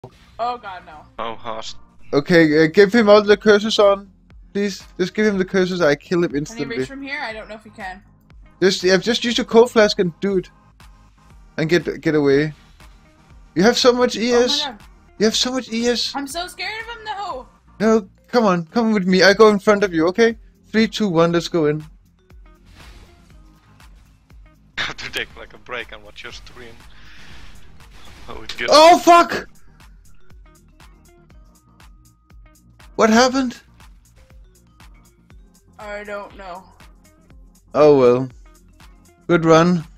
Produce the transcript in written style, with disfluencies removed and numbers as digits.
Oh god, no. Oh, hard. Okay, give him all the curses on. Please, just give him the curses. I kill him Can he instantly. reach from here? I don't know if he can. Just use your cold flask and do it, and get away. You have so much Oh my ES. god. You have so much ES. I'm so scared of him though. No, come with me. I go in front of you. Okay, 3, 2, 1. Let's go in. I have to take like a break and watch your stream. Oh, it's good. Oh fuck! What happened? I don't know. Oh well. Good run.